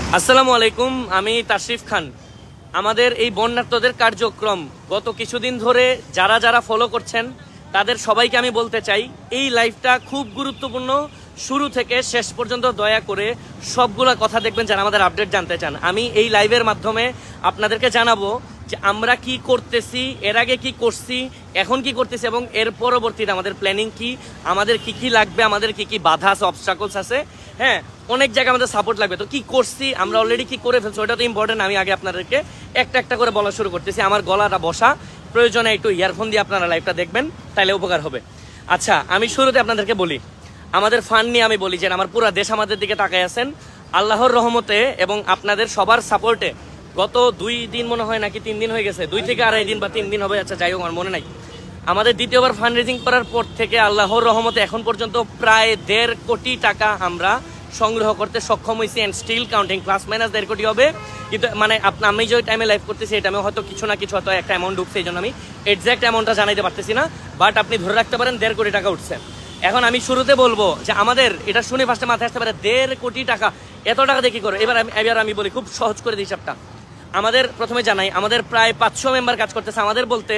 আসসালামু আলাইকুম, আমি তাশরিফ খান। আমাদের এই বন্যার্তদের কার্যক্রম গত কিছুদিন ধরে যারা যারা ফলো করছেন তাদের সবাইকে আমি বলতে চাই, এই লাইভটা খুব গুরুত্বপূর্ণ। শুরু থেকে শেষ পর্যন্ত দয়া করে সবগুলা কথা দেখবেন যারা আমাদের আপডেট জানতে চান। আমি এই লাইভের মাধ্যমে আপনাদেরকে জানাবো যে আমরা কি করতেছি, এর আগে কি করছি, এখন কি করতেছি এবং এর পরবর্তীতে আমাদের প্ল্যানিং কি, আমাদের কি কি লাগবে, আমাদের কি কি বাধা আছে, অবস্ট্রাকলস আছে। হ্যাঁ, অনেক জায়গায় আমাদের সাপোর্ট লাগবে। তো কি করছি, আমরা অলরেডি কি করে ফেলছি, ওটা তো ইম্পর্টেন্ট। আমি আগে আপনাদেরকে একটা একটা করে বলা শুরু করতেছি। আমার গলাটা বসা, প্রয়োজনে একটু ইয়ারফোন দিয়ে আপনারা লাইভটা দেখবেন, তাহলে উপকার হবে। আচ্ছা, আমি শুরুতে আপনাদেরকে বলি আমাদের ফান্ড নিয়ে। আমি বলি যে আমার পুরো দেশ আমাদের দিকে তাকায় আছেন আল্লাহর রহমতে এবং আপনাদের সবার সাপোর্টে। গত 2 দিন মনে হয় নাকি 3 দিন হয়ে গেছে, 2 থেকে আড়াই দিন বা 3 দিন হবে, আচ্ছা যাই হোক আমার মনে নাই। আমাদের দ্বিতীয়বার ফান্ড রেজিং করার পর থেকে আল্লাহর রহমতে এখন পর্যন্ত প্রায় 1.5 কোটি টাকা আমরা সংগ্রহ করতে সক্ষম হয়েছি। And still counting, plus minus 1.5 crore হবে। কিন্তু মানে আমি যে টাইমে লাইভ করতেছি এই টাইমে হয়তো কিছু না কিছু হয়তো একটা অ্যামাউন্ট ঢুকছে, এই জন্য আমি এক্সাক্ট অ্যামাউন্টটা জানাইতে পারতেছি না, বাট আপনি ধরে রাখতে পারেন 1.5 কোটি টাকা উঠছে। এখন আমি শুরুতে বলবো যে আমাদের এটা শুনে ফার্স্টে মাথায় আসতে পারে 1.5 কোটি টাকা, এত টাকা দেখি করো। এবার আমি বলি খুব সহজ করে দিই হিসাবটা। আমাদের প্রথমে জানাই আমাদের প্রায় 500 মেম্বার কাজ করতেছে। আমাদের বলতে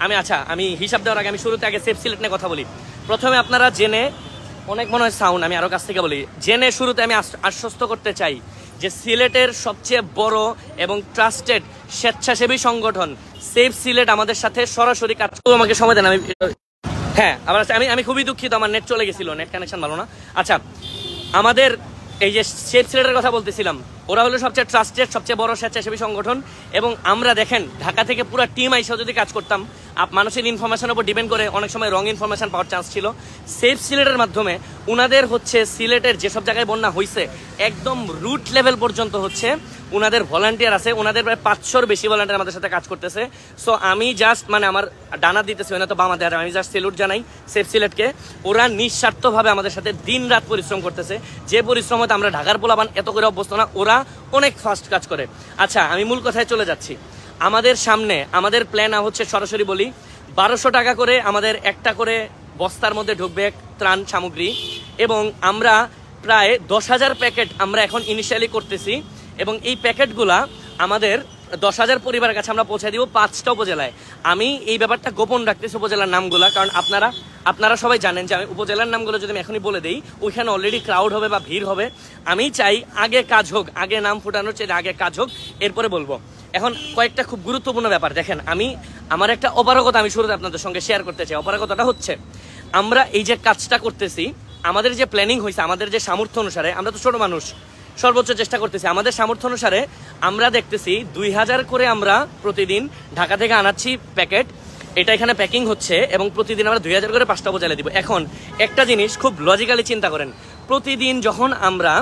আমি হিসাব দেওয়ার আগে আমি শুরুতে আগে সেফ সিলেট নিয়ে কথা বলি। প্রথমে আপনারা জেনে, অনেক মনে হয় সাউন্ড, আমি আরো কাছ থেকে বলি, জেনে শুরুতে আমি আশ্বস্ত করতে চাই যে সিলেটের সবচেয়ে বড় এবং ট্রাস্টেড স্বেচ্ছাসেবী সংগঠন সেফ সিলেট আমাদের সাথে সরাসরি কাজ করে। আমাকে সময় দেন। হ্যাঁ, আবার আমি খুবই দুঃখিত, আমার নেট চলে গেছিল, নেট কানেকশন ভালো না। আচ্ছা, আমাদের এই যে সেফ সিলেটের কথা বলতেছিলাম, ওরা হলো সবচেয়ে ট্রাস্টেড, সবচেয়ে বড় স্বেচ্ছাসেবী সংগঠন। এবং আমরা দেখেন ঢাকা থেকে পুরো টিম আইসা যদি কাজ করতাম, মানুষের ইনফরমেশনের উপর ডিপেন্ড করে অনেক সময় রং ইনফরমেশন পাওয়ার চান্স ছিল। সেফ সিলেটের মাধ্যমে উনাদের হচ্ছে সিলেটের যেসব জায়গায় বন্যা হয়েছে একদম রুট লেভেল পর্যন্ত হচ্ছে উনাদের ভলান্টিয়ার আছে। উনাদের প্রায় 500-র বেশি ভলান্টিয়ার আমাদের সাথে কাজ করতেছে। সো আমি জাস্ট আমার ডানা দিতেছি, ওই না তো বামা দেয়, আমি জাস্ট সেলুট জানাই সেফ সিলেটকে। ওরা নিঃস্বার্থভাবে আমাদের সাথে দিন রাত পরিশ্রম করতেছে। যে পরিশ্রম হয়তো আমরা ঢাকার পোলাবান এত করে অভ্যস্ত না, ওরা অনেক ফাস্ট কাজ করে। আচ্ছা, আমি মূল কথায় চলে যাচ্ছি। আমাদের সামনে আমাদের প্ল্যান হচ্ছে, সরাসরি বলি, 1200 টাকা করে আমাদের একটা করে বস্তার মধ্যে ঢুকবে ত্রাণ সামগ্রী। এবং আমরা প্রায় 10,000 প্যাকেট আমরা এখন ইনিশিয়ালি করতেছি। এবং এই প্যাকেটগুলা আমাদের 10,000 পরিবারের কাছে আমরা পৌঁছে দিব 5টা উপজেলায়। আমি এই ব্যাপারটা গোপন রাখতেছি উপজেলার নামগুলা, কারণ আপনারা সবাই জানেন যে আমি উপজেলার নামগুলো যদি আমি এখনই বলে দিই ওইখানে অলরেডি ক্রাউড হবে বা ভিড় হবে। আমি চাই আগে কাজ হোক, আগে নাম ফুটানোর চেয়ে আগে কাজ হোক, এরপরে বলবো। এখন কয়েকটা খুব গুরুত্বপূর্ণ ব্যাপার দেখেন, আমার একটা অপারগতা আমি শুরুতে আপনাদের সঙ্গে শেয়ার করতে চাই। অপারগতাটা হচ্ছে, আমরা এই যে কাজটা করতেছি, আমাদের যে প্ল্যানিং হয়েছে, আমাদের যে সামর্থ্য অনুসারে, আমরা তো ছোট মানুষ, সর্বোচ্চ চেষ্টা করতেছি। আমাদের সামর্থ্য অনুসারে আমরা দেখতেছি 2000 করে আমরা প্রতিদিন ঢাকা থেকে আনাচ্ছি প্যাকেট। এটা এখানে প্যাকিং হচ্ছে এবং প্রতিদিন আমরা 2000 করে 5টা উপজেলায় দিব। এখন একটা জিনিস খুব লজিক্যালি চিন্তা করেন, প্রতিদিন যখন আমরা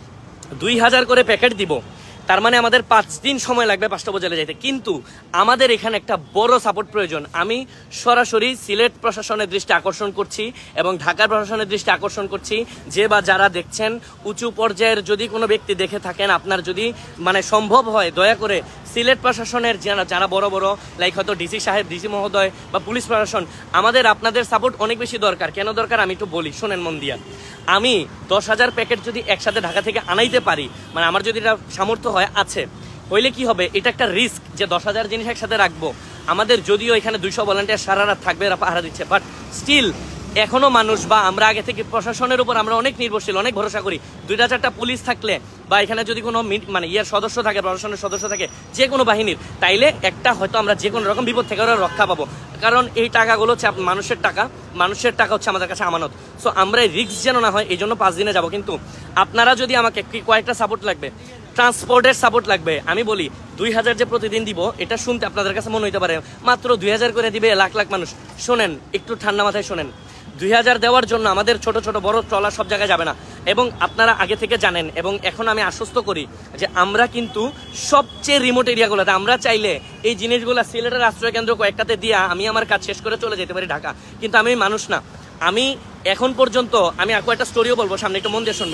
2000 করে প্যাকেট দিব, তার মানে আমাদের 5 দিন সময় লাগবে 5টা উপজেলায় যাইতে। কিন্তু আমাদের এখানে একটা বড় সাপোর্ট প্রয়োজন। আমি সরাসরি সিলেট প্রশাসনের দৃষ্টি আকর্ষণ করছি এবং ঢাকার প্রশাসনের দৃষ্টি আকর্ষণ করছি যে বা যারা দেখছেন, উঁচু পর্যায়ের যদি কোনো ব্যক্তি দেখে থাকেন, আপনার যদি সম্ভব হয়, দয়া করে সিলেট প্রশাসনের যারা বড় বড় লাইক হয়তো ডিসি সাহেব, ডিসি মহোদয় বা পুলিশ প্রশাসন, আমাদের আপনাদের সাপোর্ট অনেক বেশি দরকার। কেন দরকার আমি একটু বলি, শোনেন মন দিয়া। আমি 10,000 প্যাকেট যদি একসাথে ঢাকা থেকে আনাইতে পারি, আমার যদি এটা সামর্থ্য আছে, হইলে কি হবে, এটা একটা রিস্ক যে 10,000 জিনিস একসাথে রাখবো। আমাদের যদিও এখানে 200 ভলান্টিয়ার সারা রাত থাকবে, এরা পাহারা দিচ্ছে, বাট স্টিল এখনো মানুষ বা আমরা আগে থেকে প্রশাসনের উপর আমরা অনেক নির্ভরশীল, অনেক ভরসা করি। 2-4টা পুলিশ থাকলে বা এখানে যদি কোনো সদস্য থাকে, প্রশাসনের সদস্য থাকে, যে কোনো বাহিনীর, তাইলে একটা হয়তো আমরা যে কোনো রকম বিপদ থেকে রক্ষা পাবো। কারণ এই টাকাগুলো হচ্ছে মানুষের টাকা হচ্ছে আমাদের কাছে আমানত। সো আমরা রিস্ক যেন না হয়, এই জন্য 5 দিনে যাবো। কিন্তু আপনারা যদি আমাকে কয়েকটা সাপোর্ট লাগবে, ট্রান্সপোর্টের সাপোর্ট লাগবে। আমি বলি 2000 যে প্রতিদিন দিব, এটা শুনতে আপনাদের কাছে মনে হইতে পারে মাত্র 2000 করে দিবে লাখ লাখ মানুষ। শোনেন, একটু ঠান্ডা মাথায় শোনেন, 2000 দেওয়ার জন্য আমাদের ছোট ছোট বড় ট্রলার সব জায়গায় যাবে না। এবং আপনারা আগে থেকে জানেন, এবং এখন আমি আশ্বস্ত করি যে আমরা কিন্তু সবচেয়ে রিমোট এরিয়াগুলোতে আমরা চাইলে এই জিনিসগুলো সিলেটের আশ্রয় কেন্দ্র কয়েকটাতে দিয়া আমি আমার কাজ শেষ করে চলে যেতে পারি ঢাকা। কিন্তু আমি মানুষ না। আমি এখন পর্যন্ত আমি কয়েকটা স্টোরিও বলবো সামনে, একটু মন দিয়ে শুনবেন।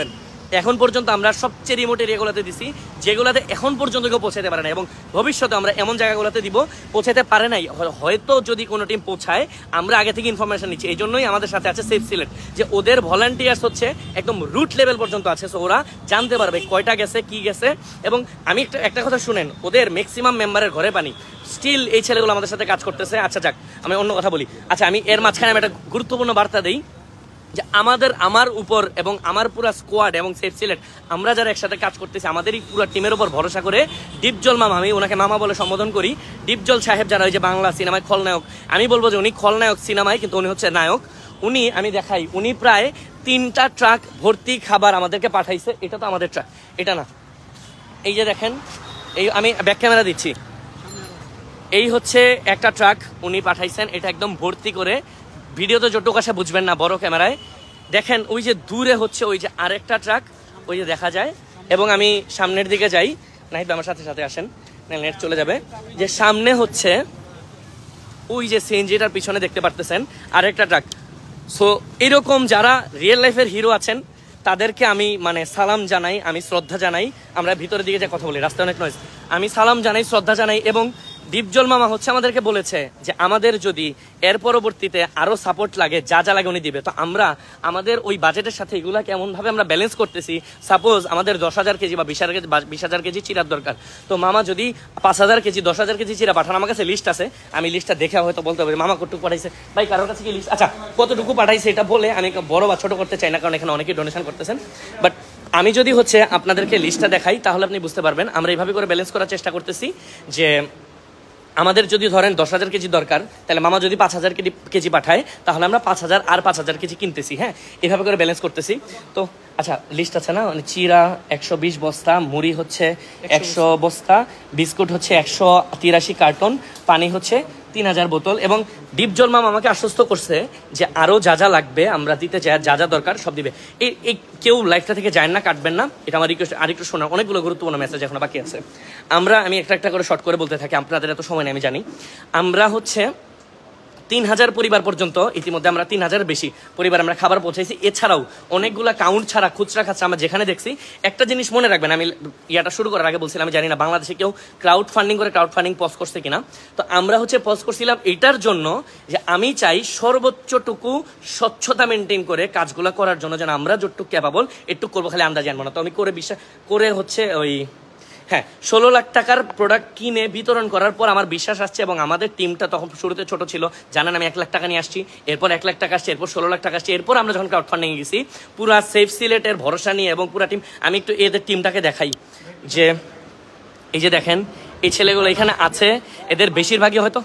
এখন পর্যন্ত আমরা সবচেয়ে রিমোট এরিয়াগুলোতে দিছি, যেগুলোতে এখন পর্যন্ত কেউ পৌঁছাতে পারে না, এবং ভবিষ্যতে আমরা এমন জায়গাগুলোতে দিব পৌঁছাতে পারে নাই, হয়তো যদি কোনো টিম পৌঁছায় আমরা আগে থেকে ইনফরমেশন নিচ্ছি। এই জন্যই আমাদের সাথে আছে সেফ সিলেট, যে ওদের ভলান্টিয়ার্স হচ্ছে একদম রুট লেভেল পর্যন্ত আছে, সো ওরা জানতে পারবে কয়টা গেছে কি গেছে। এবং আমি একটা কথা শুনেন, ওদের ম্যাক্সিমাম মেম্বারের ঘরে পানি, স্টিল এই ছেলেগুলো আমাদের সাথে কাজ করতেছে। আচ্ছা যাক, আমি অন্য কথা বলি। আচ্ছা, আমি এর মাঝখানে আমি একটা গুরুত্বপূর্ণ বার্তা দিই, যে আমার উপর এবং আমার পুরো স্কোয়াড এবং সেফ সিলেট আমরা যারা একসাথে কাজ করতেছি, আমাদের এই পুরো টিমের উপর ভরসা করে ডিপজল মামা, আমি ওনাকে মামা বলে সম্বোধন করি, ডিপজল সাহেব যারা ওই যে বাংলা সিনেমায় খলনায়ক, আমি বলবো যে উনি খলনায়ক সিনেমায়, কিন্তু উনি হচ্ছে নায়ক। উনি, আমি দেখাই, উনি প্রায় 3টা ট্রাক ভর্তি খাবার আমাদেরকে পাঠাইছে। এটা তো আমাদের ট্রাক, এটা না, এই যে দেখেন, এই আমি ব্যাক ক্যামেরা দিচ্ছি, এই হচ্ছে একটা ট্রাক উনি পাঠাইছেন, এটা একদম ভর্তি করে। ভিডিওতে যতটুকু আসে বুঝবেন না, বড় ক্যামেরায় দেখেন ওই যে দূরে হচ্ছে ওই যে আরেকটা ট্রাক, ওই যে দেখা যায়। এবং আমি সামনের দিকে যাই, নাহিদ আমার সাথে সাথে আসেন, নেট চলে যাবে, যে সামনে হচ্ছে ওই যে সিএনজিটার পিছনে দেখতে পারতেছেন আরেকটা ট্রাক। সো এরকম যারা রিয়েল লাইফের হিরো আছেন তাদেরকে আমি মানে সালাম জানাই, আমি শ্রদ্ধা জানাই। আমরা ভিতরের দিকে যে কথা বলি, রাস্তায় অনেক নয়েজ, আমি সালাম জানাই, শ্রদ্ধা জানাই। এবং ডিপজল মামা হচ্ছে আমাদেরকে বলেছে যে আমাদের যদি এর পরবর্তীতে আরো সাপোর্ট লাগে, যা যা লাগে উনি দিবে। তো আমরা আমাদের ওই বাজেটের সাথে এগুলাকে এমনভাবে আমরা ব্যালেন্স করতেছি, সাপোজ আমাদের 10,000 কেজি বা 20,000 কেজি চিরার দরকার, তো মামা যদি 5,000 কেজি 10,000 কেজি চিরা পাঠান, আমার কাছে লিস্ট আছে, আমি লিস্টটা দেখে হয়তো বলতে হবে মামা কতটুকু পাঠাইছে, ভাই কারোর কাছে কি লিস্ট, আচ্ছা কতটুকু পাঠাইছে এটা বলে, আমি বড় বা ছোট করতে চাই না, কারণ এখানে অনেকেই ডোনেশন করতেছেন। বাট আমি যদি হচ্ছে আপনাদেরকে লিস্টটা দেখাই তাহলে আপনি বুঝতে পারবেন আমরা এইভাবে করে ব্যালেন্স করার চেষ্টা করতেছি। যে আমাদের যদি ধরেন 10,000 কেজি দরকার, তাহলে মামা যদি 5,000 কেজি পাঠায়, তাহলে আমরা 5,000 আর 5,000 কেজি কিনতেছি। হ্যাঁ, এভাবে করে ব্যালেন্স করতেছি। তো আচ্ছা, লিস্ট আছে না, মানে চিরা 120 বস্তা, মুড়ি হচ্ছে 100 বস্তা, বিস্কুট হচ্ছে 183 কার্টন, পানি হচ্ছে 3,000 বোতল। এবং ডিপজল মামা আমাকে আশ্বস্ত করছে যে আরও যা যা লাগবে আমরা দিতে চাই, যা যা দরকার সব দিবে। এই কেউ লাইফটা থেকে যায় না, কাটবেন না, এটা আমার রিকোয়েস্ট। আরেকটু শোনার অনেকগুলো গুরুত্বপূর্ণ মেসেজ এখনো বাকি আছে। আমি একটা করে শর্ট করে বলতে থাকি, আপনাদের এত সময় নেই আমি জানি। আমরা হচ্ছে 3,000 পরিবার পর্যন্ত ইতিমধ্যে আমরা 3,000 বেশি পরিবার আমরা খাবার পৌঁছাইছি। এছাড়াও অনেকগুলা কাউন্ট ছাড়া খুচরা খাচ্ছে আমরা যেখানে দেখছি। একটা জিনিস মনে রাখবেন, আমি ইয়াটা শুরু করার আগে বলছিলাম, আমি জানি না বাংলাদেশে কেউ ক্রাউড ফান্ডিং পজ করছে কিনা। তো আমরা হচ্ছে পজ করছিলাম এটার জন্য যে আমি চাই সর্বোচ্চটুকু স্বচ্ছতা মেনটেন করে কাজগুলো করার জন্য, যেন আমরা যতটুকু ক্যাপাবল একটু করবো, খালি আন্দাজ আনবো না। তো আমি বিশ্বাস করে হচ্ছে ওই 16 লাখ টাকার প্রোডাক্ট কিনে বিতরণ করার পর আমার বিশ্বাস আসছে, এবং আমাদের টিমটা তখন শুরুতে ছোট ছিল, জানেন আমি 1 লাখ টাকা নিয়ে আসছি, এরপর 1 লাখ টাকা আসছে, এরপর 16 লাখ টাকা আসছে, এরপর আমরা যখন ক্রাউড ফান্ডিং গেছি পুরা সেফ সিলেটের ভরসা নিয়ে এবং পুরা টিম। আমি একটু এদের টিমটাকে দেখাই, যে এই যে দেখেন এই ছেলেগুলো এখানে আছে, এদের বেশিরভাগই হয়তো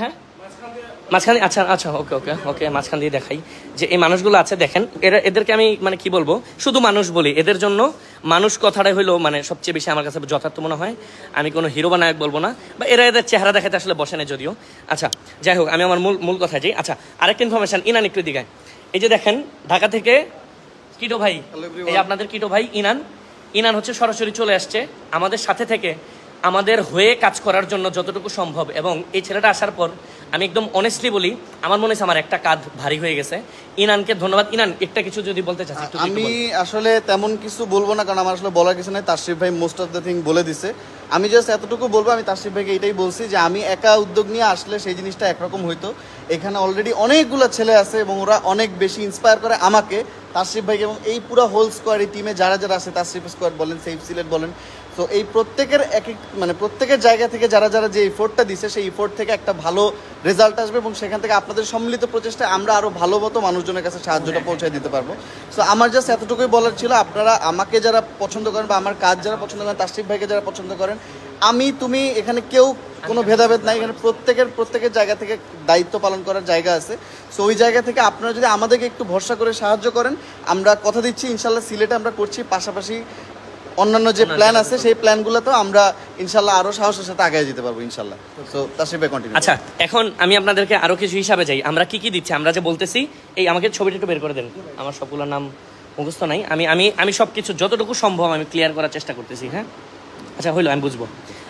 মাঝখান, আচ্ছা ওকে মাঝখান দিয়ে দেখাই যে এই মানুষগুলো আছে, দেখেন এদেরকে আমি মানে কি বলবো, শুধু মানুষ বলি, এদের জন্য মানুষ কথাটাই হইলো মানে সবচেয়ে বেশি আমার কাছে যথার্থ মনে হয়। আমি কোনো হিরো বা নায়ক বলবো না, বা এদের চেহারা দেখাতে আসলে বসে না যদিও। আচ্ছা যাই হোক, আমি আমার মূল কথায় যাই। আচ্ছা, আরেকটা ইনফরমেশন, ইনান একটু দিকে, এই যে দেখেন ঢাকা থেকে কিটো ভাই, এই আপনাদের কিটো ভাই ইনান হচ্ছে সরাসরি চলে আসছে আমাদের সাথে থেকে আমাদের হয়ে কাজ করার জন্য যতটুকু সম্ভব। এবং এই ছেলেটা আসার পর আমি একদম অনেস্টলি বলি, আমার মনে হচ্ছে আমার একটা কাঁধ ভারী হয়ে গেছে। ইনানকে ধন্যবাদ। ইনান একটা কিছু যদি বলতে চাচ্ছি। আমি আসলে তেমন কিছু বলবো না, কারণ আমার আসলে বলার কিছু নেই, তাশরিফ ভাই মোস্ট অফ দ্য থিং বলে দিছে। আমি জাস্ট এতটুকু বলবো, আমি তাশরিফ ভাইকে এটাই বলছি যে আমি একা উদ্যোগ নিয়ে আসলে সেই জিনিসটা একরকম হইতো। এখানে অলরেডি অনেকগুলো ছেলে আছে এবং ওরা অনেক বেশি ইন্সপায়ার করে আমাকে, তাশরিফ ভাইকে, এবং এই পুরো হোল স্কোয়াড, এই টিমে যারা যারা আছে, তাশরিফ স্কোয়াড বলেন, সেফ সিলেট বলেন, তো এই প্রত্যেকের প্রত্যেকের জায়গা থেকে যারা যারা যে ইফোর্টটা দিছে, সেই ইফোর্ট থেকে একটা ভালো রেজাল্ট আসবে, এবং সেখান থেকে আপনাদের সম্মিলিত প্রচেষ্টায় আমরা আরও ভালো মতো মানুষজনের কাছে সাহায্যটা পৌঁছায় দিতে পারবো। সো আমার জাস্ট এতটুকুই বলার ছিল, আপনারা আমাকে যারা পছন্দ করেন বা আমার কাজ যারা পছন্দ করেন, তাশরিফ ভাইকে যারা পছন্দ করেন, তুমি এখানে কেউ কোনো ভেদাভেদ নাই, এখানে প্রত্যেকের জায়গা থেকে দায়িত্ব পালন করার জায়গা আছে। সো ওই জায়গা থেকে আপনারা যদি আমাদেরকে একটু ভরসা করে সাহায্য করেন, আমরা কথা দিচ্ছি ইনশাল্লাহ সিলেটে আমরা করছি, পাশাপাশি অন্যান্য যে প্ল্যান আছে সেই প্ল্যানগুলোতেও আমরা ইনশাল্লাহ আরো সাহসের সাথে আগে যেতে পারবো ইনশাল্লাহ। তো তাশরিফ ভাই কন্টিনিউ। আচ্ছা, এখন আমি আপনাদেরকে আরো কিছু হিসাবে যাই, আমরা কি কি দিচ্ছি, আমরা যে বলতেছি, এই আমাকে ছবিটা একটু বের করে দেন, আমার সবগুলোর নাম মুখস্থ নাই। আমি সবকিছু যতটুকু সম্ভব আমি ক্লিয়ার করার চেষ্টা করতেছি। হ্যাঁ, আচ্ছা হইলো, আমি বুঝবো।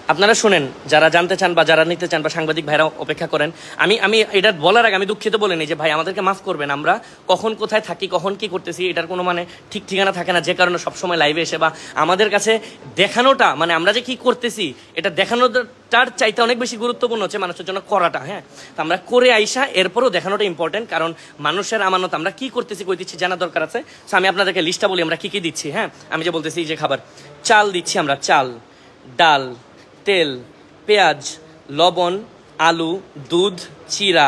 আপনারা শুনেন, যারা জানতে চান বা যারা নিতে চান বা সাংবাদিক ভাইরা অপেক্ষা করেন, আমি এটা বলার আগে আমি দুঃখিত বলে নিই যে ভাই আমাদেরকে মাফ করবেন, আমরা কখন কোথায় থাকি, কখন কি করতেছি এটার কোনো মানে ঠিক ঠিকানা থাকে না, যে কারণে সবসময় লাইভে এসে বা আমাদের কাছে দেখানোটা, মানে আমরা যে কি করতেছি এটা দেখানোটার চাইতে অনেক বেশি গুরুত্বপূর্ণ হচ্ছে মানুষের জন্য করাটা। হ্যাঁ, তো আমরা করে আইসা এরপরও দেখানোটা ইম্পর্টেন্ট, কারণ মানুষের আমানত, আমরা কি করতেছি কই দিচ্ছি জানা দরকার আছে। তো আমি আপনাদেরকে লিস্টটা বলি আমরা কি কি দিচ্ছি। হ্যাঁ, আমি যে বলতেছি যে খাবার, চাল দিচ্ছি আমরা, চাল, ডাল, তেল, পেঁয়াজ, লবণ, আলু, দুধ, চিরা,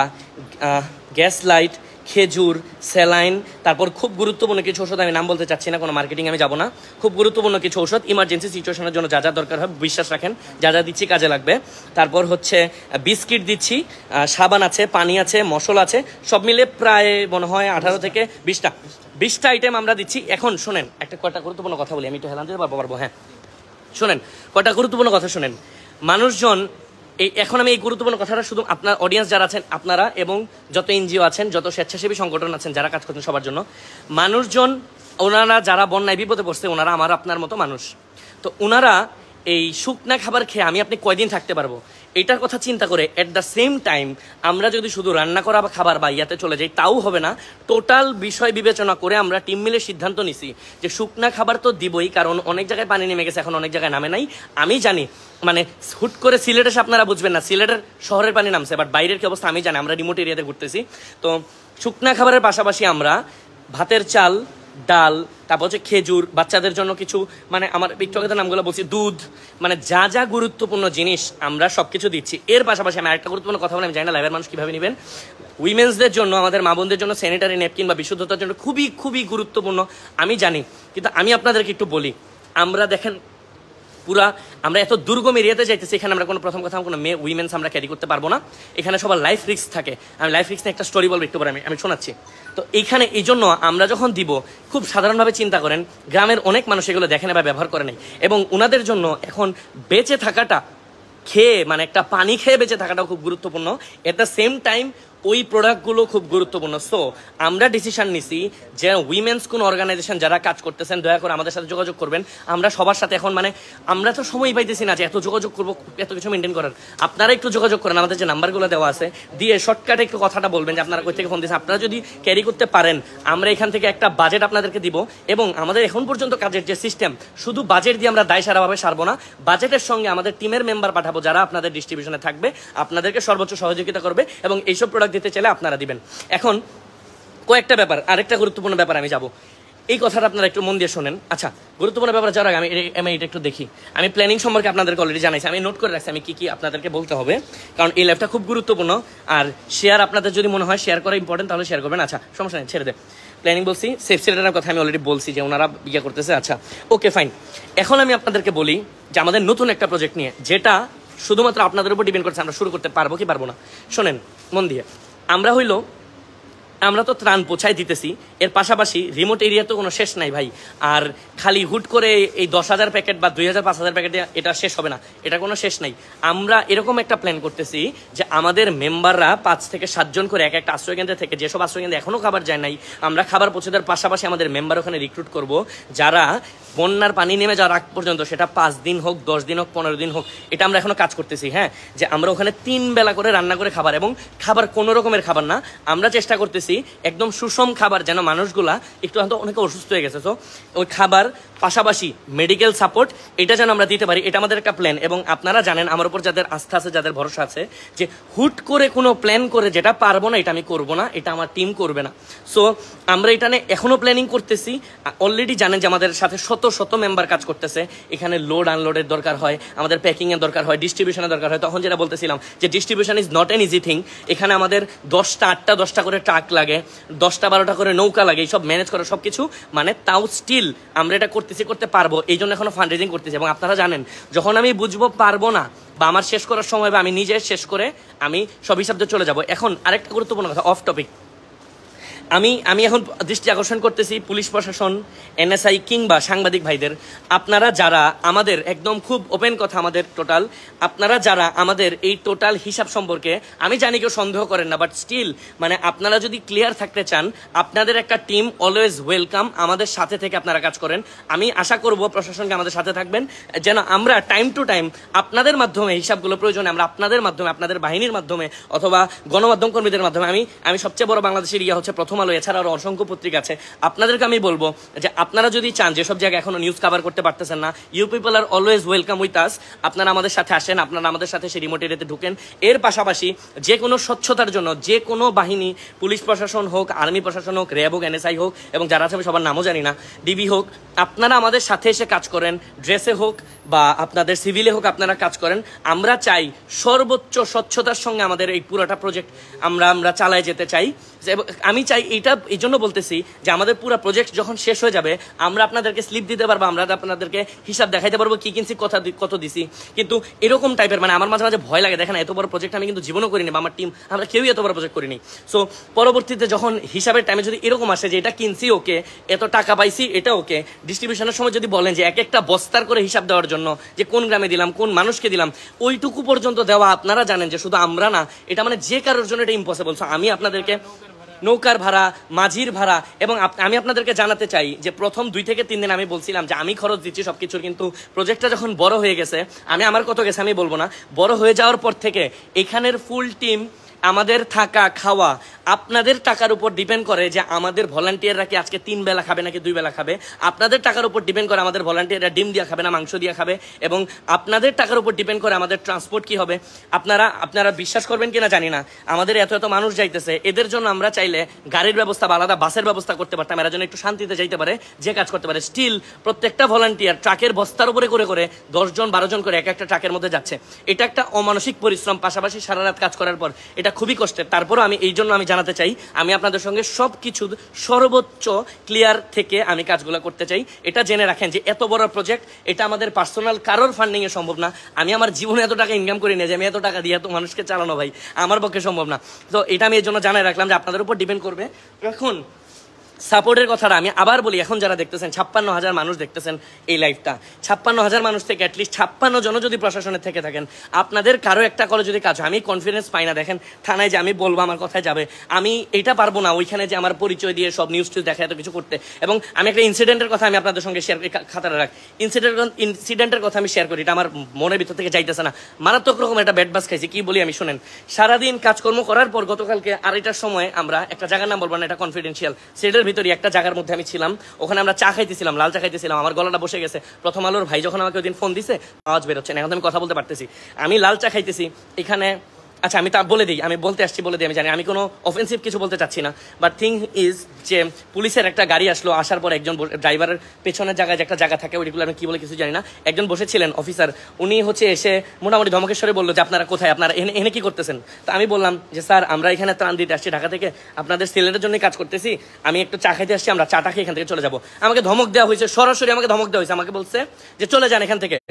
গ্যাস লাইট, খেজুর, স্যালাইন, তারপর খুব গুরুত্বপূর্ণ কিছু ওষুধ, আমি নাম বলতে চাচ্ছি না, কোনো মার্কেটিং আমি যাবো না, খুব গুরুত্বপূর্ণ কিছু ওষুধ ইমার্জেন্সি সিচুয়েশনের জন্য যা যা দরকার হয় বিশ্বাস রাখেন, যা যা দিচ্ছি কাজে লাগবে। তারপর হচ্ছে বিস্কিট দিচ্ছি, সাবান আছে, পানি আছে, মশলা আছে, সব মিলে প্রায় মনে হয় 18 থেকে 20টা আইটেম আমরা দিচ্ছি। এখন শোনেন, একটা কয়টা গুরুত্বপূর্ণ কথা বলি, আমি একটু হেলান দিতে পারবো। হ্যাঁ শোনেন, কয়টা গুরুত্বপূর্ণ কথা শোনেন। মানুষজন এখন আমি এই গুরুত্বপূর্ণ কথাটা শুধু আপনার অডিয়েন্স যারা আছেন আপনারা এবং যত এনজিও আছেন, যত স্বেচ্ছাসেবী সংগঠন আছেন যারা কাজ করছেন সবার জন্য, মানুষজন ওনারা যারা বন্যায় বিপদে পড়ছে, ওনারা আমার আপনার মতো মানুষ। তো ওনারা এই শুকনা খাবার খেয়ে আমি আপনি কয়দিন থাকতে পারবো এটার কথা চিন্তা করে এট দ্য সেম টাইম আমরা যদি শুধু রান্না করা বা খাবার বা ইয়াতে চলে যাই তাও হবে না। টোটাল বিষয় বিবেচনা করে আমরা টিম মিলে সিদ্ধান্ত নিছি যে শুকনা খাবার তো দিবই, কারণ অনেক জায়গায় পানি নেমে গেছে, এখন অনেক জায়গায় নামে নাই। আমি জানি মানে হুট করে সিলেটে এসে আপনারা বুঝবেন না, সিলেটের শহরের পানি নামছে, বাট বাইরের কি অবস্থা আমি জানি, আমরা রিমোট এরিয়াতে ঘুরতেছি। তো শুকনা খাবারের পাশাপাশি আমরা ভাতের চাল, ডাল, তারপর হচ্ছে খেজুর, বাচ্চাদের জন্য কিছু, মানে আমার একটু আগে নামগুলো বলছি, দুধ, মানে যা যা গুরুত্বপূর্ণ জিনিস আমরা সবকিছু দিচ্ছি। এর পাশাপাশি আমি আরেকটা গুরুত্বপূর্ণ কথা বলি, আমি জানি না লাইভের মানুষ কিভাবে নেবেন, উইমেন্সদের জন্য, আমাদের মা বোনদের জন্য স্যানিটারি ন্যাপকিন বা বিশুদ্ধতার জন্য খুবই খুবই গুরুত্বপূর্ণ আমি জানি। কিন্তু আমি আপনাদেরকে একটু বলি, আমরা দেখেন পুরা আমরা এত দুর্গম এরিয়াতে যাইতেছি, এখানে আমরা কোনো প্রথম কথা কোনো মেয়ে উইমেন্স আমরা ক্যারি করতে পারবো না, এখানে সবার লাইফ রিস্ক থাকে। আমি লাইফ রিস্ক নিয়ে একটা স্টোরি বলবো একটু পরে, আমি শোনাচ্ছি। তো এইখানে এই জন্য আমরা যখন দিব খুব সাধারণভাবে চিন্তা করেন, গ্রামের অনেক মানুষ এগুলো দেখে না বা ব্যবহার করে নাই, এবং ওনাদের জন্য এখন বেঁচে থাকাটা, খেয়ে মানে একটা পানি খেয়ে বেঁচে থাকাটাও খুব গুরুত্বপূর্ণ, এট দ্য সেম টাইম ওই প্রোডাক্টগুলো খুব গুরুত্বপূর্ণ। সো আমরা ডিসিশন নিছি যে উইমেন্স কোন অর্গানাইজেশন যারা কাজ করতেছেন দয়া করে আমাদের সাথে যোগাযোগ করবেন। আমরা সবার সাথে এখন মানে আমরা তো সময় পাইতেছি না যে এত যোগাযোগ করবো, এত কিছু মেনটেন করার। আপনারা একটু যোগাযোগ করেন, আমাদের যে নাম্বারগুলো দেওয়া আছে দিয়ে শর্টকাটে একটু কথাটা বলবেন যে আপনারা কই থেকে ফোন দিয়েছেন। আপনারা যদি ক্যারি করতে পারেন, আমরা এখান থেকে একটা বাজেট আপনাদেরকে দিব, এবং আমাদের এখন পর্যন্ত কাজের যে সিস্টেম, শুধু বাজেট দিয়ে আমরা দায় সারাভাবে সারবো না, বাজেটের সঙ্গে আমাদের টিমের মেম্বার পাঠাবো যারা আপনাদের ডিস্ট্রিবিউশনে থাকবে, আপনাদেরকে সর্বোচ্চ সহযোগিতা করবে, এবং এইসব প্রোডাক্ট দিতে চাইলে আপনারা দিবেন। এখন কয়েকটা ব্যাপার, আরেকটা গুরুত্বপূর্ণ ব্যাপার আমি যাব, এই কথাটা আপনারা একটু মন দিয়ে শোনেন। আচ্ছা, গুরুত্বপূর্ণ ব্যাপার যাওয়ার আগে আমি এটা একটু দেখি, আমি প্ল্যানিং সম্পর্কে আপনাদেরকে অলরেডি জানাইছি, আমি নোট করে রাখছি আমি কি কি আপনাদেরকে বলতে হবে, কারণ এই লাইভটা খুব গুরুত্বপূর্ণ। আর শেয়ার আপনাদের যদি মনে হয় শেয়ার করা ইম্পর্টেন্ট তাহলে শেয়ার করবেন। আচ্ছা সমস্যা নেই, ছেড়ে দে। প্ল্যানিং বলছি, সেফ সিলেটের কথা আমি অলরেডি বলছি যে ওনারা ইয়ে করতেছে। আচ্ছা ওকে ফাইন, এখন আমি আপনাদেরকে বলি যে আমাদের নতুন একটা প্রজেক্ট নিয়ে, যেটা শুধুমাত্র আপনাদের উপর ডিপেন্ড করছে আমরা শুরু করতে পারবো কি পারবো না। শোনেন মন দিয়ে, আমরা তো ত্রাণ পৌঁছাই দিতেছি, এর পাশাপাশি রিমোট এরিয়া তো কোনো শেষ নাই ভাই। আর খালি হুট করে এই 10,000 প্যাকেট বা 2,000 5,000 প্যাকেট এটা শেষ হবে না, এটা কোনো শেষ নাই। আমরা এরকম একটা প্ল্যান করতেছি যে আমাদের মেম্বাররা 5 থেকে 7 জন করে একটা আশ্রয়কেন্দ্র থেকে, যেসব আশ্রয়কেন্দ্রে এখনও খাবার যায় নাই, আমরা খাবার পৌঁছে দেওয়ার পাশাপাশি আমাদের মেম্বার ওখানে রিক্রুট করব, যারা বন্যার পানি নেমে যাওয়ার আগ পর্যন্ত, সেটা 5 দিন হোক, 10 দিন হোক, 15 দিন হোক, এটা আমরা এখনো কাজ করতেছি। হ্যাঁ, যে আমরা ওখানে 3 বেলা করে রান্না করে খাবার, এবং খাবার কোনো রকমের খাবার না, আমরা চেষ্টা করতেছি একদম সুষম খাবার, যেন মানুষগুলা একটু হয়তো অনেকে অসুস্থ হয়ে গেছে, তো ওই খাবার পাশাপাশি মেডিকেল সাপোর্ট এটা যেন আমরা দিতে পারি, এটা আমাদের একটা প্ল্যান। এবং আপনারা জানেন আমার উপর যাদের আস্থা আছে, যাদের ভরসা আছে, যে হুট করে কোনো প্ল্যান করে যেটা পারবো না এটা আমি করবো না, এটা আমার টিম করবে না। সো আমরা এটা নিয়ে এখনও প্ল্যানিং করতেছি। অলরেডি জানেন যে আমাদের সাথে শত শত মেম্বার কাজ করতেছে, এখানে লোড আনলোডের দরকার হয়, আমাদের প্যাকিংয়ের দরকার হয়, ডিস্ট্রিবিউশনের দরকার হয়। তখন যেটা বলতেছিলাম যে distribution is not an easy thing, এখানে আমাদের 10টা করে ট্রাক লাগে, 10-12টা করে নৌকা লাগে, এইসব ম্যানেজ করা সব কিছু, মানে তাও স্টিল আমরা এটা করতে পারবো, এই জন্য এখনো ফান্ড রেজিং করতেছি। এবং আপনারা জানেন যখন আমি বুঝবো পারবো না বা আমার শেষ করার সময় বা আমি নিজে শেষ করে আমি সব হিসাব দিয়ে চলে যাবো। এখন আরেকটা গুরুত্বপূর্ণ কথা, অফ টপিক, আমি আমি এখন দৃষ্টি আকর্ষণ করতেছি পুলিশ প্রশাসন, এনএসআই কিংবা সাংবাদিক ভাইদের, আপনারা যারা আমাদের একদম খুব ওপেন কথা আমাদের টোটাল, আপনারা যারা আমাদের এই টোটাল হিসাব সম্পর্কে, আমি জানি কেউ সন্দেহ করেন না, বাট স্টিল মানে আপনারা যদি ক্লিয়ার থাকতে চান, আপনাদের একটা টিম অলওয়েজ ওয়েলকাম, আমাদের সাথে থেকে আপনারা কাজ করেন। আমি আশা করব প্রশাসনকে আমাদের সাথে থাকবেন, যেন আমরা টাইম টু টাইম আপনাদের মাধ্যমে হিসাবগুলো প্রয়োজনে আমরা আপনাদের মাধ্যমে, আপনাদের বাহিনীর মাধ্যমে অথবা গণমাধ্যম কর্মীদের মাধ্যমে, আমি সবচেয়ে বড় বাংলাদেশের হচ্ছে প্রথম আলো, এছাড়া আরো অসংখ্য পত্রিকা আছে, আপনাদেরকে আমি বলবো যে আপনারা যদি চান, যেসব জায়গায় এখনো নিউজ কভার করতে পারতেছেন না, you people are always welcome with us, আপনারা আমাদের সাথে আসেন, আপনারা আমাদের সাথে সেই রিমোট এরিয়াতে ঢুকেন। এর পাশাপাশি যে কোনো স্বচ্ছতার জন্য যে কোনো বাহিনী, পুলিশ প্রশাসন হোক, আর্মি প্রশাসন হোক, র্যাব হোক, এনএসআই হোক, এবং যারা আছে সবার নামও জানি না, ডিবি হোক, আপনারা আমাদের সাথে এসে কাজ করেন, ড্রেসে হোক বা আপনাদের সিভিলে হোক, আপনারা কাজ করেন। আমরা চাই সর্বোচ্চ স্বচ্ছতার সঙ্গে আমাদের এই পুরোটা প্রজেক্ট আমরা চালায় যেতে চাই। আমি চাই এইটা এই জন্য বলতেছি যে আমাদের পুরো প্রজেক্ট যখন শেষ হয়ে যাবে, আমরা আপনাদেরকে স্লিপ দিতে পারবো, আমরা আপনাদেরকে হিসাব দেখাইতে পারবো কি কিনছি, কত দিছি। কিন্তু এরকম টাইপের মানে আমার মাঝে মাঝে ভয় লাগে, দেখেন এত বড় প্রজেক্ট আমি কিন্তু জীবনও করিনি, বা আমার টিম আমরা কেউই এত বড় প্রজেক্ট করিনি। সো পরবর্তীতে যখন হিসাবের টাইমে যদি এরকম আসে যে এটা কিনছি ওকে, এত টাকা পাইছি এটা ওকে, ডিস্ট্রিবিউশনের সময় যদি বলেন যে এক একটা বস্তার করে হিসাব দেওয়ার জন্য যে কোন গ্রামে দিলাম, কোন মানুষকে দিলাম, ওইটুকু পর্যন্ত দেওয়া আপনারা জানেন যে শুধু আমরা না, এটা মানে যে কারোর জন্য এটা ইম্পসিবল। সো আমি আপনাদেরকে নৌকার ভাড়া, মাঝির ভাড়া, এবং আমি আপনাদেরকে জানাতে চাই যে প্রথম 2 থেকে 3 দিন আমি বলছিলাম যে আমি খরচ দিচ্ছি সবকিছুর, কিন্তু প্রজেক্টটা যখন বড় হয়ে গেছে, আমার কত গেছে আমি বলবো না, বড় হয়ে যাওয়ার পর থেকে এখানের ফুল টিম, আমাদের থাকা খাওয়া আপনাদের টাকার উপর ডিপেন্ড করে যে আমাদের ভলান্টিয়াররা কি আজকে 3 বেলা খাবে নাকি 2 বেলা খাবে। আপনাদের টাকার উপর ডিপেন্ড করে আমাদের ভলান্টিয়াররা ডিম দিয়া খাবে না মাংস দিয়া খাবে, এবং আপনাদের টাকার উপর ডিপেন্ড করে আমাদের ট্রান্সপোর্ট কি হবে। আপনারা বিশ্বাস করবেন কিনা জানি না, আমাদের এত মানুষ যাইতেছে, এদের জন্য আমরা চাইলে গাড়ির ব্যবস্থা বা আলাদা বাসের ব্যবস্থা করতে পারতাম, এরা যেন একটু শান্তিতে যাইতে পারে, যে কাজ করতে পারে। স্টিল প্রত্যেকটা ভলান্টিয়ার ট্রাকের বস্তার উপরে করে 10 জন 12 জন করে এক একটা ট্রাকের মধ্যে যাচ্ছে। এটা একটা অমানসিক পরিশ্রম, পাশাপাশি সারা রাত কাজ করার পর এটা খুবই কষ্টের। তারপরও আমি এই জন্য আমি জানাতে চাই, আমি আপনাদের সঙ্গে সবকিছু সর্বোচ্চ ক্লিয়ার থেকে আমি কাজগুলো করতে চাই। এটা জেনে রাখেন যে এত বড় প্রজেক্ট, এটা আমাদের পার্সোনাল কারোর ফান্ডিং এ সম্ভব না। আমি আমার জীবনে এত টাকা ইনকাম করি না যে আমি এত টাকা দিয়ে এত মানুষকে চালানো, ভাই আমার পক্ষে সম্ভব না। তো এটা আমি এই জন্য জানাই রাখলাম যে আপনাদের উপর ডিপেন্ড করবে। এখন সাপোর্টের কথাটা আমি আবার বলি, এখন যারা দেখতেছেন 56,000 মানুষ দেখতেছেন এই লাইভটা, 56,000 মানুষ থেকে অ্যাটলিস্ট 56 জন যদি প্রশাসনের থেকে থাকেন, আপনাদের কারো একটা করে যদি কাজ হয়, আমি কনফিডেন্স পাই না দেখেন থানায় যে আমি বলবো আমার কথায় যাবে, আমি এটা পারবো না ওইখানে যে আমার পরিচয় দিয়ে সব নিউজ টিউজ দেখা এত কিছু করতে। এবং আমি একটা ইনসিডেন্টের কথা আমি আপনাদের সঙ্গে শেয়ার করি, খাতাটা রাখ, ইনসিডেন্টের কথা আমি শেয়ার করি, এটা আমার মনের ভিতর থেকে যাইতেছে না, মারাত্মক রকম একটা ব্যাড বাস খাইছি। কি বলি আমি শুনেন, সারাদিন কাজকর্ম করার পর গতকালকে 2:30টার সময় আমরা একটা জায়গার নাম বলবো না, এটা কনফিডেন্সিয়াল, সেটার ভিতরে একটা জায়গার মধ্যে আমি ছিলাম, ওখানে আমরা চা খাইতেছিলাম, লাল চা খাইতেছিলাম, আমার গলাটা বসে গেছে। প্রথম আলোর ভাই যখন আমাকে ওইদিন ফোন দিছে, আওয়াজ বেরোচ্ছে না, এখন আমি কথা বলতে পারতেছি, আমি লাল চা খাইতেছি এখানে। আচ্ছা আমি তা বলে দিই, আমি বলতে আসছি বলে দিই, আমি জানি আমি কোনো অফেন্সিভ কিছু বলতে চাচ্ছি না, বাট থিং ইজ যে পুলিশের একটা গাড়ি আসলো, আসার পর একজন ড্রাইভারের পেছনের জায়গায় যে একটা জায়গা থাকে, ওইগুলো আমি কি বলে কিছু জানি না, একজন বসেছিলেন অফিসার, উনি এসে মোটামুটি ধমকেশ্বরে বললো যে আপনারা কোথায়, আপনারা এনে কি করতেছেন। তো আমি বললাম যে স্যার আমরা এখানে ত্রাণ দিতে আসছি ঢাকা থেকে, আপনাদের সিলেটের জন্য কাজ করতেছি, আমি একটু চা খাইতে আসছি, আমরা চাটা খেয়ে এখান থেকে চলে যাবো। আমাকে ধমক দেওয়া হয়েছে, সরাসরি আমাকে ধমক দেওয়া হয়েছে, আমাকে বলছে যে চলে যান এখান থেকে।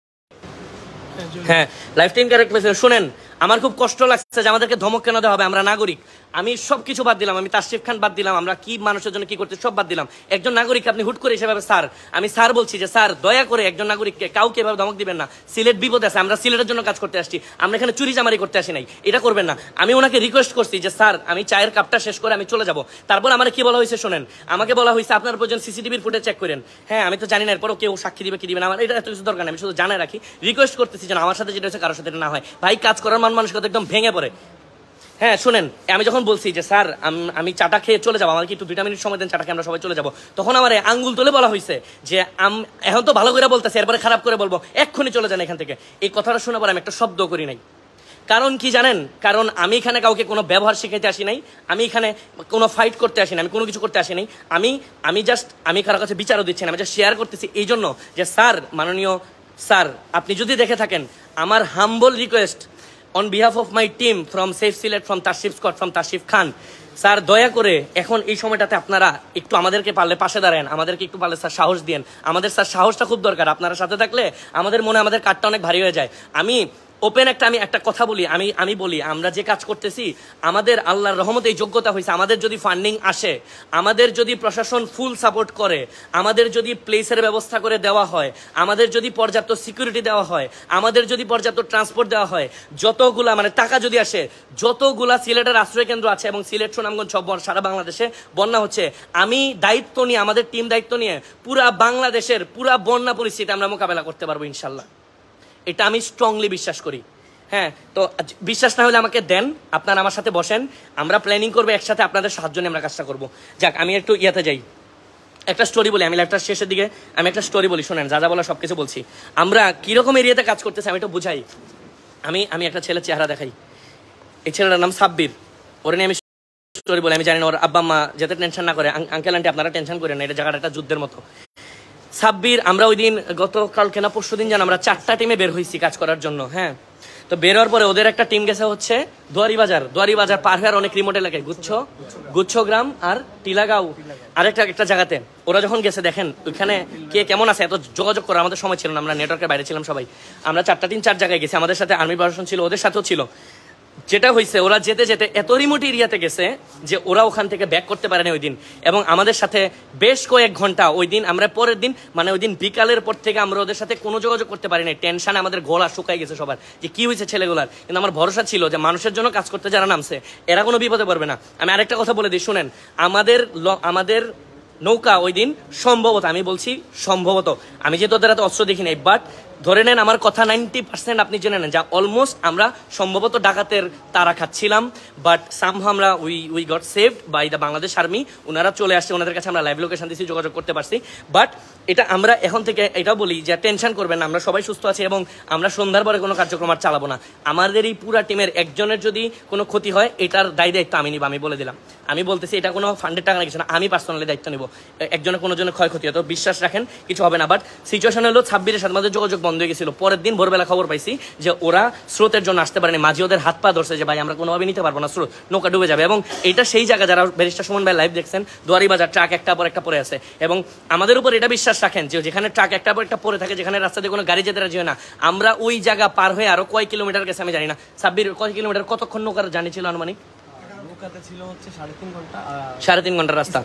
হ্যাঁ, লাইফ টাইম ক্যারেক্টার শুনেন, আমার খুব কষ্ট লাগছে যে আমাদেরকে ধমক কেন দেওয়া হবে, আমরা নাগরিক। আমি সবকিছু বাদ দিলাম, আমি তাশরিফ খান বাদ দিলাম, আমরা কি মানুষের জন্য কি করতে সব বাদ দিলাম। একজন নাগরিক আপনি হুট করে সেভাবে স্যার, আমি স্যার বলছি যে স্যার দয়া করে একজন নাগরিককে কাউকে এভাবে ধমক দিবেন না, সিলেট বিপদ আছে, আমরা সিলেটের জন্য কাজ করতে আসছি, আমরা এখানে চুরি চামারি করতে আসি নাই, এটা করবেন না। আমি ওনাকে রিকোয়েস্ট করছি যে স্যার আমি চায়ের কাপটা শেষ করে আমি চলে যাব। তারপর আমার কি বলা হয়েছে শোনেন, আমাকে বলা হয়েছে আপনার প্রয়োজন সিসিটিভির ফুটেজ চেক করেন। হ্যাঁ আমি তো জানি না এরপরও কেউ সাক্ষী দিবে কি দিবে না, আমার এটা এত কিছু দরকার নেই, আমি শুধু জানাই রাখি, রিকোয়েস্ট করতেছি যেন আমার সাথে যেটা হচ্ছে কারোর সাথে না হয়। ভাই কাজ করার মানসিকতা একদম ভেঙে পড়ে। হ্যাঁ শুনেন, আমি যখন বলছি যে স্যার আমি চাটা খেয়ে চলে যাবো, আমাকে একটু 2 মিনিট সময় দেন, চাটা খেয়ে আমরা সবাই চলে যাবো, তখন আমার আঙ্গুল তুলে বলা হয়েছে যে এখন তো ভালো করে বলতেছে, এরপরে খারাপ করে বলবো, এক্ষুনি চলে যান এখান থেকে। এই কথাটা শোনার পর আমি একটা শব্দ করি নাই। কারণ কি জানেন, কারণ আমি এখানে কাউকে কোনো ব্যবহার শিখাইতে আসি নাই, আমি এখানে কোনো ফাইট করতে আসি নাই, আমি কোনো কিছু করতে আসি নাই, আমি কারোর কাছে বিচারও দিচ্ছি না, আমি জাস্ট শেয়ার করতেছি এই জন্য যে স্যার, মাননীয় স্যার, আপনি যদি দেখে থাকেন, আমার humble request on behalf of my team from Safe Silet, from Tashif Scott, from Tashif Khan, sir দয়া করে এখন এই সময়টাতে আপনারা একটু আমাদেরকে পারলে পাশে দাঁড়ান, আমাদেরকে একটু পারলে স্যার সাহস দিন, আমাদের স্যার সাহসটা খুব দরকার, আপনারা সাথে থাকলে আমাদের মনে আমাদের কাঠটা অনেক ভারী হয়ে যায়। আমি ওপেন আমি একটা কথা বলি, আমি বলি আমরা যে কাজ করতেছি আমাদের আল্লাহর রহমতে এই যোগ্যতা হয়েছে। আমাদের যদি ফান্ডিং আসে, আমাদের যদি প্রশাসন ফুল সাপোর্ট করে, আমাদের যদি প্লেসের ব্যবস্থা করে দেওয়া হয়, আমাদের যদি পর্যাপ্ত সিকিউরিটি দেওয়া হয়, আমাদের যদি পর্যাপ্ত ট্রান্সপোর্ট দেওয়া হয়, যতগুলা মানে টাকা যদি আসে, যতগুলা সিলেটের আশ্রয় কেন্দ্র আছে এবং সিলেট সুনামগঞ্জ সব সারা বাংলাদেশে বন্যা হচ্ছে, আমি দায়িত্ব নিয়ে, আমাদের টিম দায়িত্ব নিয়ে পুরা বাংলাদেশের পুরা বন্যা পরিস্থিতি আমরা মোকাবেলা করতে পারবো ইনশাল্লাহ। এটা আমি স্ট্রংলি বিশ্বাস করি। হ্যাঁ, তো বিশ্বাস না হলে আমাকে দেন, আপনারা আমার সাথে বসেন, আমরা প্ল্যানিং করবো একসাথে, আপনাদের সাহায্য নিয়ে আমরা কাজটা করবো। যাক, আমি একটু ইয়াতে যাই, একটা স্টোরি বলি। আমি লাইফটার শেষের দিকে আমি একটা স্টোরি বলি, শোনেন, যা যা বলা সব কিছু বলছি। আমরা কীরকম এরিয়াতে কাজ করতেছি আমি একটু বুঝাই। আমি একটা ছেলের চেহারা দেখাই। এই ছেলেটার নাম সাব্বির। ওর নিয়ে আমি স্টোরি বলি। আমি জানি না ওর আব্বা আম্মা যাতে টেনশন না করে, আঙ্কেল আন্টি আপনারা টেনশন করেন না, এটা জায়গাটা একটা যুদ্ধের মতো। সাব্বির, আমরা ওই দিন গতকালকে না পরশু দিন আমরা 4টা টিমে বের হয়েছি কাজ করার জন্য। হ্যাঁ, তো বের হওয়ার পরে ওদের একটা টিম গেছে হচ্ছে দুয়ারিবাজার পার হয়ে অনেক রিমোট এলাকায়, গুচ্ছগ্রাম আর টিলাগাঁও একটা জায়গাতে। ওরা যখন গেছে দেখেন ওইখানে কে কেমন আছে, এত যোগাযোগ করার আমাদের সময় ছিল না, আমরা নেটওয়ার্কের বাইরে ছিলাম সবাই। আমরা 4টা টিম 4 জায়গায় গেছি, আমাদের সাথে আর্মি প্রশাসন ছিল, ওদের সাথেও ছিল। যেটা হয়েছে, ওরা যেতে যেতে এত রিমোট এরিয়াতে গেছে যে ওরা ওখান থেকে ব্যাক করতে পারেনি ওই দিন, এবং আমাদের সাথে বেশ কয়েক ঘন্টা ওই দিন, আমরা পরের দিন মানে ওই দিন বিকালের পর থেকে আমরা ওদের সাথে কোনো যোগাযোগ করতে পারিনি। টেনশনে আমাদের গলা শুকাই গেছে সবার, যে কি হয়েছে ছেলেগুলার। কিন্তু আমার ভরসা ছিল যে মানুষের জন্য কাজ করতে যারা নামছে এরা কোনো বিপদে পড়বে না। আমি আরেকটা কথা বলে দিই, শুনেন, আমাদের নৌকা ওই দিন সম্ভবত, আমি বলছি সম্ভবত, আমি যেহেতু ওদের হাতে অস্ত্র দেখি নাই, বাট ধরে নেন আমার কথা 90% আপনি জেনে নেন, যা অলমোস্ট আমরা সম্ভবত ডাকাতের তারা খাচ্ছিলাম। বাট সামহাউ আমরা we got saved by the Bangladesh army. ওনারা চলে আসছে, ওনাদের কাছে আমরা লাইভ লোকেশন দিয়েছি, যোগাযোগ করতে পারছি। বাট এটা আমরা এখন থেকে এটা বলি যে টেনশন করবেন না, আমরা সবাই সুস্থ আছি এবং আমরা সন্ধ্যার পরে কোনো কার্যক্রম আর চালাবো না। আমাদের এই পুরা টিমের একজনের যদি কোনো ক্ষতি হয় এটার দায়িত্ব আমি নিব। আমি বলে দিলাম, আমি বলতেছি এটা কোনো ফান্ডের টাকা না, কিছু না, আমি পার্সোনালি দায়িত্ব নিব। একজনের কোনো জনের ক্ষয়ক্ষতি হয় তো বিশ্বাস রাখেন কিছু হবে না। বাট সিচুয়েশন হলো 26-এর সাথে আমাদের যোগাযোগ বন্ধ হয়ে গেছিল। পরের দিন ভোরবেলা খবর পাইছি যে ওরা স্রোতের জন্য আসতে পারেনি, মাঝি ওদের হাত পা ধরছে যে ভাই আমরা কোনোভাবে নিতে পারবো না, স্রোত, নৌকা ডুবে যাবে। এবং এটা সেই জায়গা, যারা ব্যারিস্টার সুমন ভাই লাইভ দেখছেন, দুয়ারিবাজার ট্রাক একটা পর একটা পরে আছে, এবং আমাদের উপর এটা বিশ্বাস রাখেন যে যেখানে ট্রাক একটা পর একটা পরে থাকে, যেখানে রাস্তাতে কোনো গাড়ি যেতে রাজি হয় না, আমরা ওই জায়গা পার হয়ে আরো কয় কিলোমিটার গেছে আমি জানি না। সাব্বির কয় কিলোমিটার, কতক্ষণ নৌকার জানিছিল আনুমানিক? সাড়ে তিন ঘন্টা রাস্তা,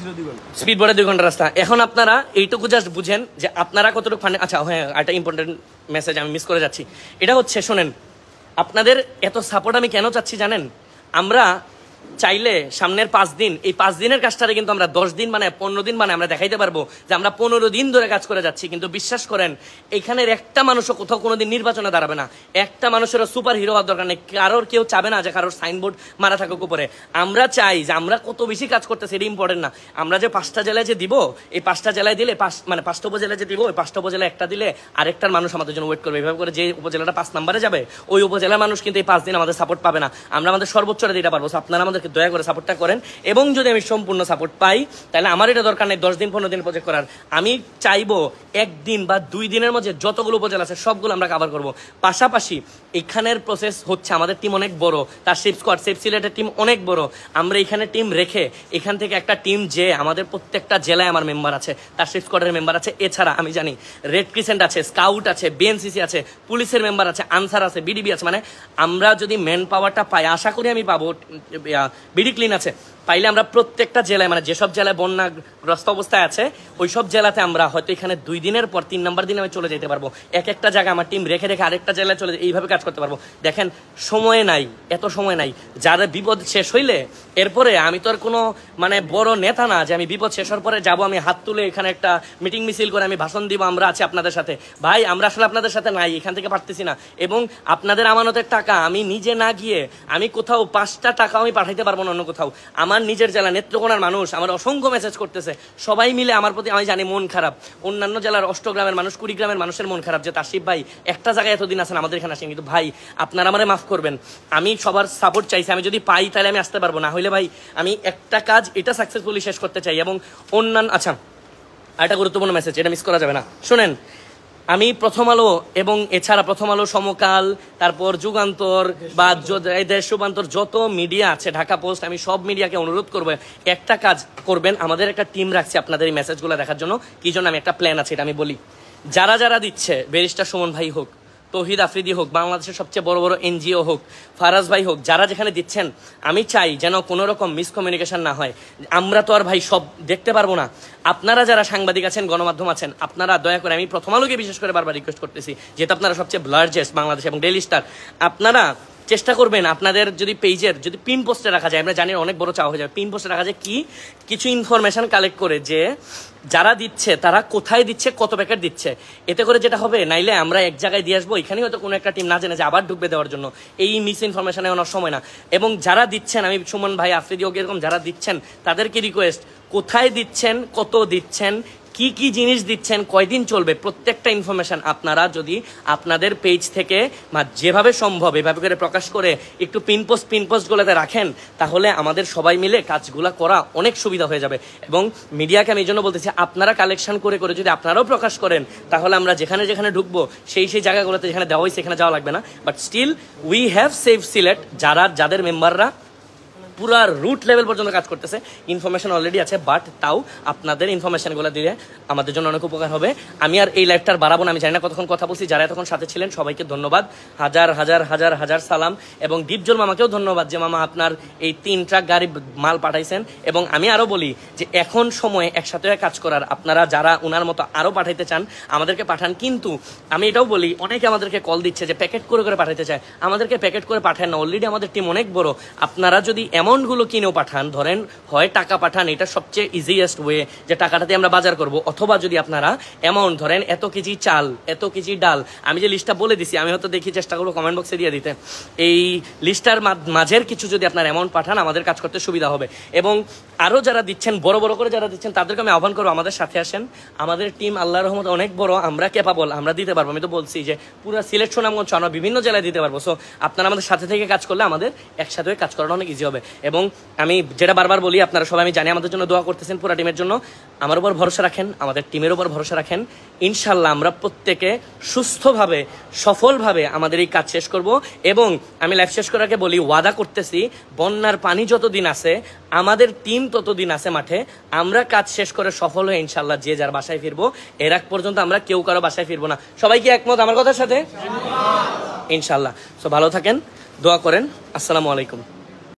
স্পিড বোটে 2 ঘন্টা রাস্তা। এখন আপনারা এইটুকু জাস্ট বুঝেন যে আপনারা কতটুকু ফান্ডে। আচ্ছা হ্যাঁ, একটা ইম্পর্টেন্ট মেসেজ আমি মিস করে যাচ্ছি, এটা হচ্ছে শোনেন, আপনাদের এত সাপোর্ট আমি কেন চাচ্ছি জানেন? আমরা চাইলে সামনের 5 দিন, এই 5 দিনের কাজটারে কিন্তু আমরা 10 দিন মানে 15 দিন মানে আমরা দেখাইতে পারবো যে আমরা 15 দিন ধরে কাজ করে যাচ্ছি। কিন্তু বিশ্বাস করেন, এখানের একটা মানুষও কোথাও কোনোদিন নির্বাচনে দাঁড়াবে না, একটা মানুষেরও সুপার হিরো হওয়ার দরকার নেই, কারোর কেউ চাবে না যে কারোর সাইনবোর্ড মারা থাকুক উপরে। আমরা চাই যে আমরা কত বেশি কাজ করতেছি এটা ইম্পর্টেন্ট না, আমরা যে 5টা জেলায় যে দিব, এই 5টা জেলায় দিলে 5টা উপজেলায় যে দিব, ওই 5টা উপজেলায় একটা দিলে আরেকটার মানুষ আমাদের জন্য ওয়েট করবে। এভাবে করে যে উপজেলাটা 5 নম্বরে যাবে, ওই উপজেলার মানুষ কিন্তু এই 5 দিন আমাদের সাপোর্ট পাবে না, আমরা আমাদের সর্বোচ্চটা দিতে পারবো। আপনারা আমাদেরকে দয়া করে সাপোর্টটা করেন, এবং যদি আমি সম্পূর্ণ সাপোর্ট পাই তাহলে আমার এটা দরকার নেই 10 দিন 15 দিন প্রজেক্ট করার। আমি চাইবো 1 দিন বা 2 দিনের মধ্যে যতগুলো উপজেলা আছে সবগুলো আমরা কভার করব। পাশাপাশি এখানের প্রসেস হচ্ছে, আমাদের টিম অনেক বড়, তার শিপ স্কোয়াড, সেফ সিলেটের টিম অনেক বড়। আমরা এখানে টিম রেখে এখান থেকে একটা টিম, যে আমাদের প্রত্যেকটা জেলায় আমার মেম্বার আছে, তার শিপ স্কোয়াডের মেম্বার আছে, এছাড়া আমি জানি রেড ক্রিসেন্ট আছে, স্কাউট আছে, বিএনসিসি আছে, পুলিশের মেম্বার আছে, আনসার আছে, বিডিবি আছে। মানে আমরা যদি ম্যান পাওয়ারটা পাই, আশা করি আমি পাবো, বিডি ক্লিন আছে, পাইলে আমরা প্রত্যেকটা জেলায়, মানে যেসব জেলায় বন্যাগ্রস্ত অবস্থায় আছে ওই সব জেলাতে আমরা হয়তো এখানে 2 দিনের পর 3 নম্বর দিনে আমি চলে যেতে পারবো। একটা জায়গায় আমার টিম রেখে আরেকটা জেলায় চলে এইভাবে কাজ করতে পারবো। দেখেন সময় নাই, এত সময় নাই। যাদের বিপদ শেষ হইলে এরপরে আমি তো আর কোনো মানে বড় নেতা না যে আমি বিপদ শেষ হওয়ার পরে যাবো, আমি হাত তুলে এখানে একটা মিটিং মিছিল করে আমি ভাষণ দিব, আমরা আছি আপনাদের সাথে। ভাই আমরা আসলে আপনাদের সাথে নাই, এখান থেকে পারতেছি না, এবং আপনাদের আমানতের টাকা আমি নিজে না গিয়ে আমি কোথাও 5টা টাকা আমি পাঠাইতে পারবো না অন্য কোথাও। আমার নিজের জেলা নেত্রকোনার মানুষ আমার অসংখ্য মেসেজ করতেছে, সবাই মিলে আমার প্রতি, আমি জানি মন খারাপ, অন্যান্য জেলার 8 গ্রামের মানুষ, 20 গ্রামের মানুষের মন খারাপ যে তাসিফ ভাই একটা জায়গায় এতদিন আছেন, আমাদের এখানে আসেন। কিন্তু ভাই আপনারা আমারে মাফ করবেন, আমি সবার সাপোর্ট চাইছি, আমি যদি পাই তাহলে আমি আসতে পারবো, না হইলে ভাই আমি একটা কাজ এটা সাকসেসফুলি শেষ করতে চাই। এবং অন্যান্য, আচ্ছা আরেকটা গুরুত্বপূর্ণ মেসেজ, এটা মিস করা যাবে না, শুনেন। আমি প্রথম আলো এবং এছাড়া প্রথম আলো, সমকাল, তারপর যুগান্তর বা দেশ রূপান্তর, যত মিডিয়া আছে, ঢাকা পোস্ট, আমি সব মিডিয়াকে অনুরোধ করবো একটা কাজ করবেন। আমাদের একটা টিম রাখছি আপনাদের এই মেসেজগুলো দেখার জন্য। কি জন্য? আমি একটা প্ল্যান আছে, এটা আমি বলি। যারা যারা দিচ্ছে, ব্যারিস্টার সুমন ভাই হোক, তৌহিদ আফ্রিদি হোক, বাংলাদেশের সবচেয়ে বড় বড় এনজিও হোক, ফারাজ ভাই হোক, যারা যেখানে দিচ্ছেন, আমি চাই যেন কোনো রকম মিসকমিউনিকেশন না হয়। আমরা তো আর ভাই সব দেখতে পারবো না। আপনারা যারা সাংবাদিক আছেন, গণমাধ্যম আছেন, আপনারা দয়া করে, আমি প্রথম আলোকে বিশেষ করে বারবার রিকোয়েস্ট করতেছি, যেহেতু আপনারা সবচেয়ে লার্জেস্ট বাংলাদেশ এবং ডেইলি স্টার, আপনারা চেষ্টা করবেন আপনাদের যদি পেজের যদি পিন পোস্টে রাখা যায়, আমরা জানি অনেক বড় চাওয়া হয়ে যাবে, পিন পোস্টে রাখা যায় কি কিছু ইনফরমেশন কালেক্ট করে যে যারা দিচ্ছে তারা কোথায় দিচ্ছে, কত প্যাকেট দিচ্ছে। এতে করে যেটা হবে, নাইলে আমরা এক জায়গায় দিয়ে আসবো, এখানেই হয়তো কোনো একটা টিম না জেনে যে আবার ঢুকবে দেওয়ার জন্য, এই মিস ইনফরমেশন নেওয়ার সময় না। এবং যারা দিচ্ছেন, আমি সুমন ভাই, আফ্রিদি হোক, এরকম যারা দিচ্ছেন তাদেরকে রিকোয়েস্ট, কোথায় দিচ্ছেন, কত দিচ্ছেন, কি কি জিনিস দিচ্ছেন, কয়দিন চলবে, প্রত্যেকটা ইনফরমেশন আপনারা যদি আপনাদের পেজ থেকে বা যেভাবে সম্ভব এভাবে করে প্রকাশ করে একটু পিন পোস্টগুলোতে রাখেন, তাহলে আমাদের সবাই মিলে কাজগুলো করা অনেক সুবিধা হয়ে যাবে। এবং মিডিয়াকে আমি এই জন্য বলতেছি, আপনারা কালেকশন করে করে যদি আপনারাও প্রকাশ করেন, তাহলে আমরা যেখানে যেখানে ঢুকবো সেই জায়গাগুলোতে যেখানে দেওয়া হয়েছে সেখানে যাওয়া লাগবে না। But still we have Safe Sylhet, যাদের মেম্বাররা পুরা রুট লেভেল পর্যন্ত কাজ করতেছে, ইনফরমেশন অলরেডি আছে, বাট তাও আপনাদের ইনফরমেশনগুলো দিলে আমাদের জন্য অনেক উপকার হবে। আমি আর এই লাইভটার বাড়াবো না, আমি জানি না কতক্ষণ কথা বলছি। যারা এতক্ষণ সাথে ছিলেন সবাইকে ধন্যবাদ, হাজার হাজার হাজার হাজার সালাম। এবং ডিপজল মামাকেও ধন্যবাদ যে মামা আপনার এই 3 ট্রাক গাড়ি মাল পাঠাইছেন। এবং আমি আরও বলি যে এখন সময় একসাথে কাজ করার, আপনারা যারা ওনার মতো আরও পাঠাইতে চান আমাদেরকে পাঠান। কিন্তু আমি এটাও বলি, অনেকে আমাদেরকে কল দিচ্ছে যে প্যাকেট করে করে পাঠাইতে চায়, আমাদেরকে প্যাকেট করে পাঠান না, অলরেডি আমাদের টিম অনেক বড়। আপনারা যদি অ্যামাউন্টগুলো কিনেও পাঠান, ধরেন হয় টাকা পাঠান, এটা সবচেয়ে ইজিয়েস্ট ওয়ে যে টাকাটাতে আমরা বাজার করব, অথবা যদি আপনারা অ্যামাউন্ট ধরেন এত কেজি চাল, এত কেজি ডাল, আমি যে লিস্টটা বলে দিছি, আমি হয়তো দেখি চেষ্টা করবো কমেন্ট বক্সে দিয়ে দিতে, এই লিস্টার মাঝের কিছু যদি আপনার অ্যামাউন্ট পাঠান আমাদের কাজ করতে সুবিধা হবে। এবং আরও যারা দিচ্ছেন, বড় বড় করে যারা দিচ্ছেন, তাদেরকে আমি আহ্বান করবো আমাদের সাথে আসেন। আমাদের টিম আল্লাহর রহমতে অনেক বড়, আমরা ক্যাপাবল, আমরা দিতে পারবো। আমি তো বলছি যে পুরো সিলেট সুনামগঞ্জ আমরা বিভিন্ন জেলায় দিতে পারবো। সো আপনারা আমাদের সাথে থেকে কাজ করলে আমাদের একসাথে কাজ করানো অনেক ইজি হবে। এবং আমি যেটা বারবার বলি, আপনারা সবাই আমি জানি আমাদের জন্য দোয়া করতেছেন, পুরো টিমের জন্য। আমার উপর ভরসা রাখেন, আমাদের টিমের উপর ভরসা রাখেন। ইনশাল্লাহ আমরা প্রত্যেকে সুস্থভাবে, সফলভাবে আমাদের এই কাজ শেষ করব। এবং আমি লাইভ শেষ করার আগে বলি, ওয়াদা করতেছি, বন্যার পানি যতদিন আছে, আমাদের টিম ততদিন আছে মাঠে। আমরা কাজ শেষ করে সফল হয়ে ইনশাল্লাহ যে যার বাসায় ফিরবো। এর আগ পর্যন্ত আমরা কেউ কারো বাসায় ফিরবো না। সবাই কি একমত আমার কথার সাথে? ইনশাল্লাহ। সো ভালো থাকেন, দোয়া করেন। আসসালামু আলাইকুম।